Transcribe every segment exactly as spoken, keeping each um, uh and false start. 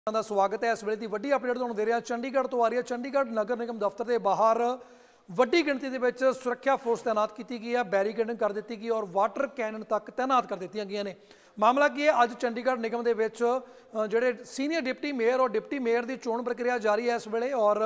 ਦਾ ਸਵਾਗਤ ਹੈ। ਇਸ ਵੇਲੇ ਦੀ ਵੱਡੀ ਅਪਡੇਟ ਤੁਹਾਨੂੰ ਦੇ ਰਿਹਾ ਚੰਡੀਗੜ੍ਹ ਤੋਂ ਆ ਰਹੀ ਹੈ। ਚੰਡੀਗੜ੍ਹ ਨਗਰ ਨਿਗਮ ਦਫ਼ਤਰ ਦੇ ਬਾਹਰ ਵੱਡੀ ਗਿਣਤੀ ਦੇ ਵਿੱਚ ਸੁਰੱਖਿਆ ਫੋਰਸ ਤੈਨਾਤ ਕੀਤੀ ਗਈ ਹੈ, ਬੈਰੀਕੇਡਿੰਗ ਕਰ ਦਿੱਤੀ ਗਈ ਔਰ ਵਾਟਰ ਕੈਨਨ ਤੱਕ ਤੈਨਾਤ ਕਰ ਦਿੱਤੀਆਂ ਗਈਆਂ ਨੇ। ਮਾਮਲਾ ਕੀ ਹੈ, ਅੱਜ ਚੰਡੀਗੜ੍ਹ ਨਿਗਮ ਦੇ ਵਿੱਚ ਜਿਹੜੇ ਸੀਨੀਅਰ ਡਿਪਟੀ ਮੇਅਰ ਔਰ ਡਿਪਟੀ ਮੇਅਰ ਦੀ ਚੋਣ ਪ੍ਰਕਿਰਿਆ ਜਾਰੀ ਹੈ ਇਸ ਵੇਲੇ। ਔਰ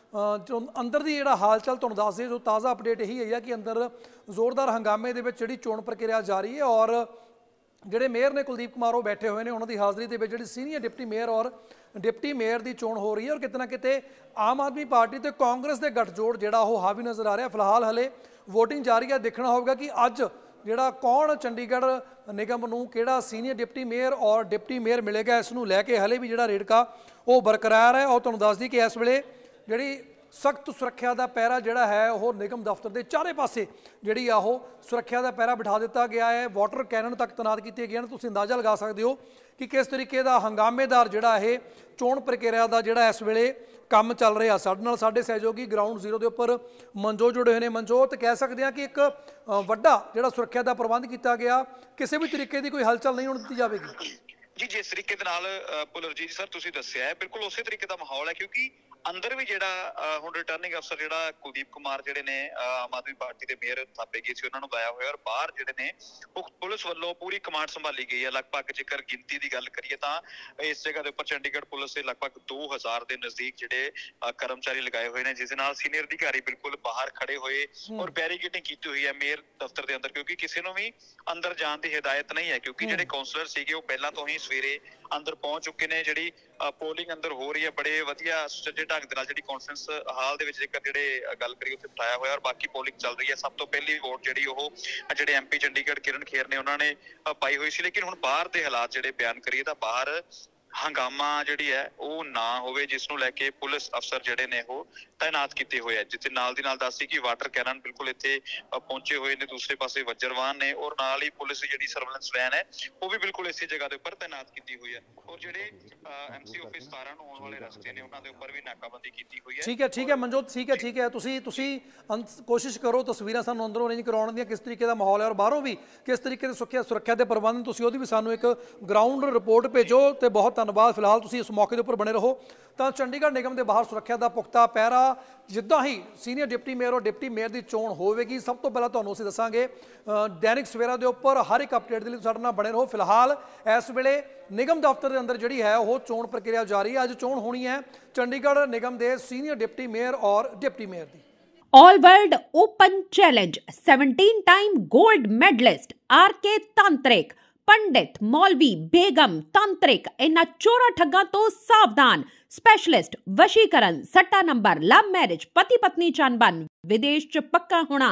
ਜੋ ਅੰਦਰ ਦੀ ਜਿਹੜਾ ਹਾਲ ਚਾਲ ਤੁਹਾਨੂੰ ਦੱਸ ਦਈਏ, ਜੋ ਤਾਜ਼ਾ ਅਪਡੇਟ ਇਹੀ ਹੈ ਕਿ ਅੰਦਰ ਜ਼ੋਰਦਾਰ ਹੰਗਾਮੇ ਦੇ ਵਿੱਚ ਜਿਹੜੀ ਚੋਣ ਪ੍ਰਕਿਰਿਆ ਜਾਰੀ ਹੈ ਔਰ ਜਿਹੜੇ ਮੇਅਰ ਨੇ ਕੁਲਦੀਪ ਕੁਮਾਰ ਉਹ ਬੈਠੇ ਹੋਏ ਨੇ, ਉਹਨਾਂ ਦੀ ਹਾਜ਼ਰੀ ਦੇ ਵਿੱਚ ਜਿਹੜੀ ਸੀਨੀਅਰ ਡਿਪਟੀ ਮੇਅਰ ਔਰ ਡਿਪਟੀ ਮੇਅਰ ਦੀ ਚੋਣ ਹੋ ਰਹੀ ਹੈ। ਔਰ ਕਿਤੇ ਨਾ ਕਿਤੇ ਆਮ ਆਦਮੀ ਪਾਰਟੀ ਤੇ ਕਾਂਗਰਸ ਦੇ ਗੱਠਜੋੜ ਜਿਹੜਾ ਉਹ ਹਾਵੀ ਨਜ਼ਰ ਆ ਰਿਹਾ। ਫਿਲਹਾਲ ਹਲੇ ਵੋਟਿੰਗ ਜਾਰੀ ਹੈ, ਦੇਖਣਾ ਹੋਵੇਗਾ ਕਿ ਅੱਜ ਜਿਹੜਾ ਕੌਣ ਚੰਡੀਗੜ੍ਹ ਨਿਗਮ ਨੂੰ ਕਿਹੜਾ ਸੀਨੀਅਰ ਡਿਪਟੀ ਮੇਅਰ ਔਰ ਡਿਪਟੀ ਮੇਅਰ ਮਿਲੇਗਾ। ਇਸ ਨੂੰ ਲੈ ਕੇ ਹਲੇ ਵੀ ਜਿਹੜਾ ਰੇੜਕਾ ਉਹ ਬਰਕਰਾਰ ਹੈ। ਔਰ ਤੁਹਾਨੂੰ ਦੱਸ ਦਈਏ ਕਿ ਇਸ ਵੇਲੇ ਜਿਹੜੀ ਸਖਤ ਸੁਰੱਖਿਆ ਦਾ ਪਹਿਰਾ ਜਿਹੜਾ ਹੈ ਉਹ ਨਿਗਮ ਦਫ਼ਤਰ ਦੇ ਚਾਰੇ ਪਾਸੇ ਜਿਹੜੀ ਆ ਉਹ ਸੁਰੱਖਿਆ ਦਾ ਪਹਿਰਾ ਬਿਠਾ ਦਿੱਤਾ ਗਿਆ ਹੈ। ਵਾਟਰ ਕੈਨਨ ਤੱਕ ਤੈਨਾਤ ਕੀਤੇ ਗਏ ਨੇ। ਤੁਸੀਂ ਅੰਦਾਜ਼ਾ ਲਗਾ ਸਕਦੇ ਹੋ ਕਿ ਕਿਸ ਤਰੀਕੇ ਦਾ ਹੰਗਾਮੇਦਾਰ ਜਿਹੜਾ ਇਹ ਚੋਣ ਪ੍ਰਕਿਰਿਆ ਦਾ ਜਿਹੜਾ ਇਸ ਵੇਲੇ ਕੰਮ ਚੱਲ ਰਿਹਾ। ਸਾਡੇ ਨਾਲ ਸਾਡੇ ਸਹਿਯੋਗੀ ਗਰਾਊਂਡ ਜ਼ੀਰੋ ਦੇ ਉੱਪਰ ਮਨਜੋਤ ਜੁੜੇ ਹੋਏ ਨੇ। ਮਨਜੋਤ, ਕਹਿ ਸਕਦੇ ਹਾਂ ਕਿ ਇੱਕ ਵੱਡਾ ਜਿਹੜਾ ਸੁਰੱਖਿਆ ਦਾ ਪ੍ਰਬੰਧ ਕੀਤਾ ਗਿਆ, ਕਿਸੇ ਵੀ ਤਰੀਕੇ ਦੀ ਕੋਈ ਹਲਚਲ ਨਹੀਂ ਹੋਣ ਦਿੱਤੀ ਜਾਵੇਗੀ। ਜੀ ਜਿਸ ਤਰੀਕੇ ਦੇ ਨਾਲ ਪੁਲਰਜੀਤ ਸਰ ਤੁਸੀਂ ਦੱਸਿਆ ਹੈ, ਬਿਲਕੁਲ ਉਸੇ ਤਰੀਕੇ ਦਾ ਮਾਹੌਲ ਹੈ, ਕਿਉਂਕਿ ਅੰਦਰ ਵੀ ਜਿਹੜਾ ਹੁਣ ਰਿਟਰਨਿੰਗ ਅਫਸਰ ਜਿਹੜਾ ਕੁਲਦੀਪ ਕੁਮਾਰ ਜਿਹੜੇ ਨੇ ਆਮ ਆਦਮੀ ਪਾਰਟੀ ਦੇ ਮੇਅਰ ਥਾਪੇ ਗਏ ਸੀ, ਉਹਨਾਂ ਨੂੰ ਲਾਇਆ ਹੋਇਆ। ਔਰ ਬਾਹਰ ਜਿਹੜੇ ਨੇ ਉਹ ਪੁਲਿਸ ਵੱਲੋਂ ਪੂਰੀ ਕਮਾਂਡ ਸੰਭਾਲੀ ਗਈ ਹੈ। ਲਗਭਗ ਜੇਕਰ ਗਿਣਤੀ ਦੀ ਗੱਲ ਕਰੀਏ ਤਾਂ ਇਸ ਜਗ੍ਹਾ ਦੇ ਉੱਪਰ ਚੰਡੀਗੜ੍ਹ ਪੁਲਿਸ ਦੇ ਲਗਭਗ ਦੋ ਹਜ਼ਾਰ ਦੇ ਨਜ਼ਦੀਕ ਜਿਹੜੇ ਕਰਮਚਾਰੀ ਲਗਾਏ ਹੋਏ ਨੇ, ਜਿਸ ਦੇ ਨਾਲ ਸੀਨੀਅਰ ਅਧਿਕਾਰੀ ਬਿਲਕੁਲ ਬਾਹਰ ਖੜੇ ਹੋਏ ਔਰ ਬੈਰੀਕੇਡਿੰਗ ਕੀਤੀ ਹੋਈ ਹੈ ਮੇਅਰ ਦਫ਼ਤਰ ਦੇ ਅੰਦਰ, ਕਿਉਂਕਿ ਕਿਸੇ ਨੂੰ ਵੀ ਅੰਦਰ ਜਾਣ ਦੀ ਹਦਾਇਤ ਨਹੀਂ ਹੈ। ਕਿਉਂਕਿ ਜਿਹੜੇ ਕਾਉਂਸਲਰ ਸੀਗੇ ਉਹ ਪਹਿਲਾਂ ਤੋਂ ਹੀ ਸਵੇਰੇ ਅੰਦਰ ਪਹੁੰਚ ਚੁੱਕੇ ਨੇ। ਜਿਹੜੀ ਪੋਲਿੰਗ ਅੰਦਰ ਹੋ ਰਹੀ ਹੈ ਬੜੇ ਵਧੀਆ ਸੁਚੱਜੇ ਢੰਗ ਦੇ ਨਾਲ, ਜਿਹੜੀ ਕਾਨਫਰੰਸ ਹਾਲ ਦੇ ਵਿੱਚ ਜੇਕਰ ਜਿਹੜੇ ਗੱਲ ਕਰੀਏ ਉੱਥੇ ਬਿਠਾਇਆ ਹੋਇਆ। ਔਰ ਬਾਕੀ ਪੋਲਿੰਗ ਚੱਲ ਰਹੀ ਹੈ। ਸਭ ਤੋਂ ਪਹਿਲੀ ਵੋਟ ਜਿਹੜੀ ਉਹ ਜਿਹੜੇ ਐਮ ਪੀ ਚੰਡੀਗੜ੍ਹ ਕਿਰਨ ਖੇਰ ਨੇ ਉਹਨਾਂ ਨੇ ਪਾਈ ਹੋਈ ਸੀ। ਲੇਕਿਨ ਹੁਣ ਬਾਹਰ ਦੇ ਹਾਲਾਤ ਜਿਹੜੇ ਬਿਆਨ ਕਰੀਏ ਤਾਂ ਬਾਹਰ ਹੰਗਾਮਾ ਜਿਹੜੀ ਹੈ ਉਹ ਨਾ ਹੋਵੇ, ਜਿਸ ਨੂੰ ਲੈ ਕੇ ਪੁਲਿਸ ਅਫਸਰ ਜਿਹੜੇ ਨੇ ਉਹ ਤਾਇਨਾਤ ਕੀਤੇ ਹੋਏ ਆ। ਜਿੱਥੇ ਨਾਲ ਦੀ ਨਾਲ ਦੱਸੀ ਕਿ ਵਾਟਰ ਕੈਨਨ ਬਿਲਕੁਲ ਇੱਥੇ ਪਹੁੰਚੇ ਹੋਏ ਨੇ, ਦੂਸਰੇ ਪਾਸੇ ਵਜਰਵਾਨ ਨੇ, ਔਰ ਨਾਲ ਹੀ ਪੁਲਿਸ ਦੀ ਜਿਹੜੀ ਸਰਵੇਲੈਂਸ ਵੈਨ ਹੈ ਉਹ ਵੀ ਬਿਲਕੁਲ ਇਸੇ ਜਗ੍ਹਾ ਦੇ ਉੱਪਰ ਤਾਇਨਾਤ ਕੀਤੀ ਹੋਈ ਹੈ। ਔਰ ਜਿਹੜੇ ਐਮਸੀ ਆਫਿਸ ਸਤਾਰਾਂ ਨੂੰ ਆਉਣ ਵਾਲੇ ਰਸਤੇ ਨੇ ਉਹਨਾਂ ਦੇ ਉੱਪਰ ਵੀ ਨਾਕਾਬੰਦੀ ਕੀਤੀ ਹੋਈ ਹੈ। ਠੀਕ ਹੈ ਠੀਕ ਹੈ ਮਨਜੋਤ, ਠੀਕ ਹੈ ਠੀਕ ਹੈ ਤੁਸੀਂ ਤੁਸੀਂ ਕੋਸ਼ਿਸ਼ ਕਰੋ ਤਸਵੀਰਾਂ ਸਾਨੂੰ ਅੰਦਰੋਂ ਅਰੇਂਜ ਕਰਾਉਣ ਦੀਆਂ, ਕਿਸ ਤਰੀਕੇ ਦਾ ਮਾਹੌਲ ਹੈ ਔਰ ਬਾਹਰੋਂ ਵੀ ਕਿਸ ਤਰੀਕੇ ਦੇ ਸੁਰੱਖਿਆ ਸੁਰੱਖਿਆ ਦੇ ਪ੍ਰਬੰਧ, ਤੁਸੀਂ ਉਹਦੀ ਵੀ ਸਾਨੂੰ ਇੱਕ ਗਰਾਊਂਡ ਰਿਪੋਰਟ ਭੇਜੋ। ਤੇ ਬਹੁਤ ਧੰਨਵਾਦ। ਫਿਲਹਾਲ ਤੁਸੀਂ ਇਸ ਮੌਕੇ ਦੇ ਉੱਪਰ ਬਣੇ ਰਹੋ। ਤਾਂ ਚੰਡੀਗੜ੍ਹ ਨਿਗਮ ਦੇ ਬਾਹਰ ਸੁਰੱਖਿਆ ਦਾ ਪੁਖਤਾ ਪਹਿਰਾ, ਜਿੱਦਾਂ ਹੀ ਸੀਨੀਅਰ ਡਿਪਟੀ ਮੇਅਰ ਔਰ ਡਿਪਟੀ ਮੇਅਰ ਦੀ ਚੋਣ ਹੋਵੇਗੀ ਸਭ ਤੋਂ ਪਹਿਲਾਂ ਤੁਹਾਨੂੰ ਅਸੀਂ ਦੱਸਾਂਗੇ। ਦੈਨਿਕ ਸਵੇਰਾ ਦੇ ਉੱਪਰ ਹਰ ਇੱਕ ਅਪਡੇਟ ਦੇ ਲਈ ਸਾਡੇ ਨਾਲ ਬਣੇ ਰਹੋ। ਫਿਲਹਾਲ ਇਸ ਵੇਲੇ ਨਿਗਮ ਦਫ਼ਤਰ ਦੇ ਅੰਦਰ ਜਿਹੜੀ ਹੈ ਉਹ ਚੋਣ ਪ੍ਰਕਿਰਿਆ ਜਾਰੀ ਹੈ। ਅੱਜ ਚੋਣ ਹੋਣੀ ਹੈ ਚੰਡੀਗੜ੍ਹ ਨਿਗਮ ਦੇ ਸੀਨੀਅਰ ਡਿਪਟੀ ਮੇਅਰ ਔਰ ਡਿਪਟੀ ਮੇਅਰ ਦੀ। All World Open Challenge seventeen time gold medalist R K तांत्रिक पंडित मौलवी बेगम तांत्रिक इन्हां चोरा ठग्गां तो सावधान। स्पेशलिस्ट वशीकरण, सट्टा नंबर, लव मैरिज, पति पत्नी चनबन, विदेश च पक्का होना,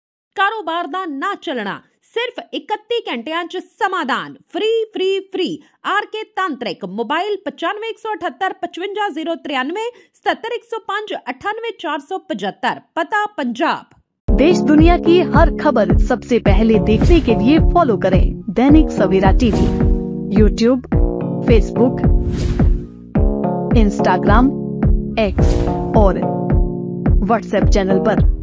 कारोबार दा ना चलना, सिर्फ इकत्ती घंटियां च समाधान। Free free free are K तांत्रिक। मोबाइल पचानवे एक सौ अठहत्तर पचवंजा जीरो तिरानवे सतर एक सौ पांच अठानवे चार सौ पचहत्तर। पता पंजाब। देश दुनिया की हर खबर सबसे पहले देखने के लिए फॉलो करें Dainik Savera TV, YouTube, Facebook, Instagram, X और व्हाट्सएप चैनल पर।